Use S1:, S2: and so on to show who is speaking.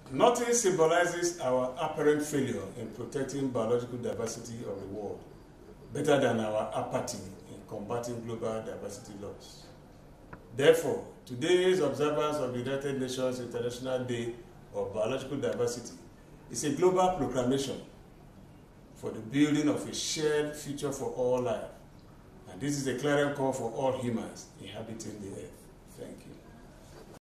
S1: Nothing symbolizes our apparent failure in protecting biological diversity of the world better than our apathy in combating global diversity loss. Therefore, today's observance of the United Nations International Day of Biological Diversity is a global proclamation for the building of a shared future for all life. And this is a clarion call for all humans inhabiting the earth. Thank you.